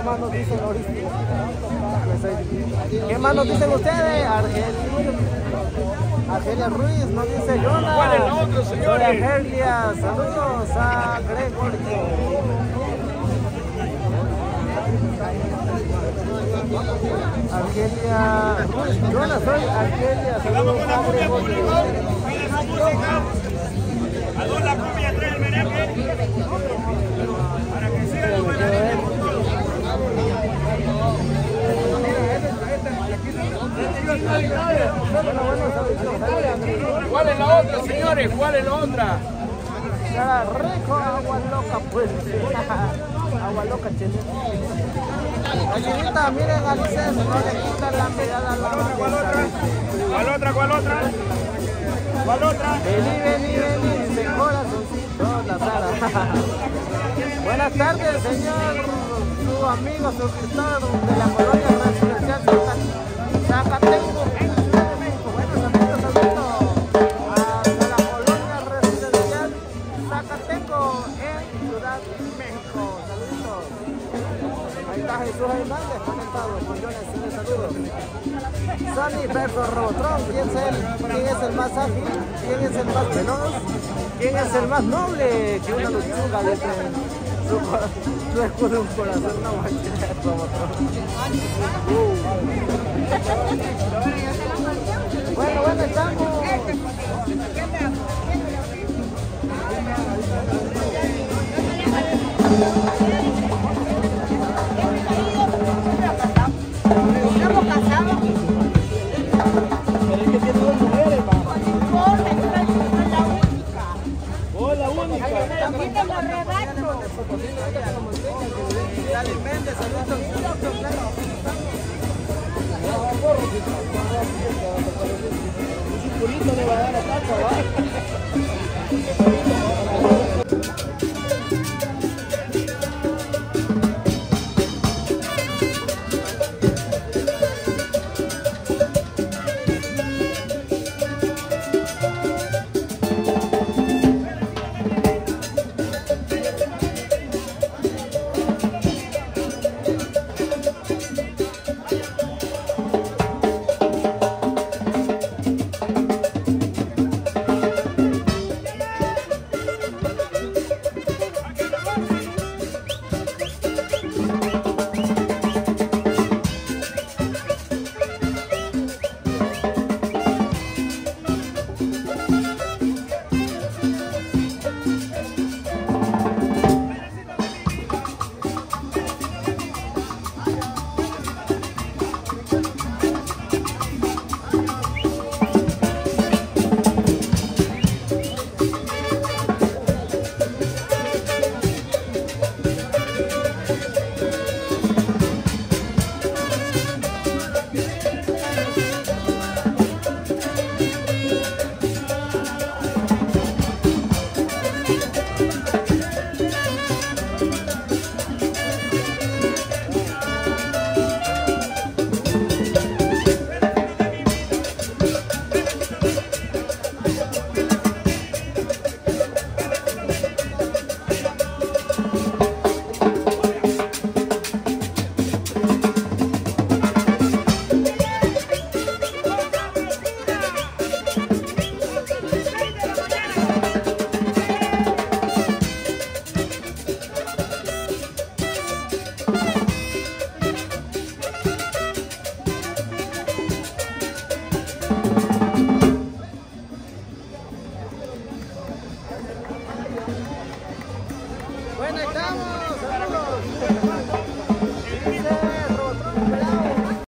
más nos dicen ahorita? ¿Qué más nos dicen ustedes? Argelia Ruiz nos dice Yona. ¿Cuál es la otra, señores? Argelia, saludos a Gregory. Argelia Ruiz, Yona, soy Argelia, saludos a Gregory. A dos la cumbia, trae el merengue. Para que sigan los bailarines. ¿Cuál es la otra, señores? ¿Cuál es la otra? Rico, agua loca, pues. Agua loca, chile. La chinita, miren a licencia, no le quitan la mirada a la ¿Cuál otra? ¿Cuál otra? ¿Cuál otra? ¿Cuál otra? Vení, dice corazoncito, la Sara. Buenas tardes, señor, su amigo, suscriptor de la colonia residencial Zacatenco, en Ciudad de México. Bueno, saludos a la colonia residencial Zacatenco, en Ciudad de México. Saluditos. Ahí está Jesús Hernández conectado con Jones, saludos. Sony versus Robotron, ¿quién es el más ágil? ¿Quién es el más veloz? ¿Quién es el más noble? Que una luchuga desde su escudo un corazón, una guachera de Robotron. Bueno, estamos. Estamos casados. Pero es que tiene dos mujeres, va. No, la única. Oh, la única. Aquí te lo rebato. Dale, Méndez, saludos. Un purito le va a dar a taco, ¿va?